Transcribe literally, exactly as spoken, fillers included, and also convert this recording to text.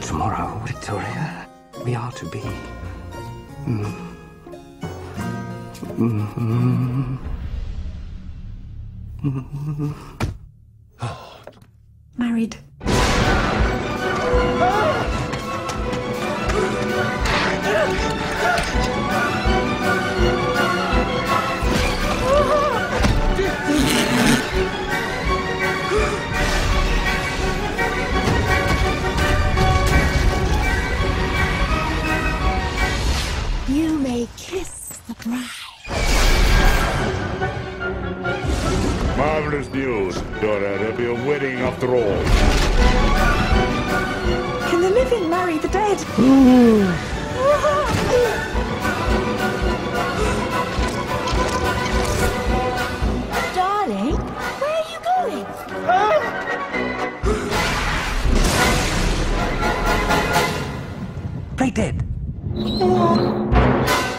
Tomorrow, Victoria, we are to be... Mm. Mm-hmm. Mm-hmm. Married. You may kiss the bride. Marvelous news, Dora. There'll be a wedding after all. Can the living marry the dead? Darling, where are you going? Play dead.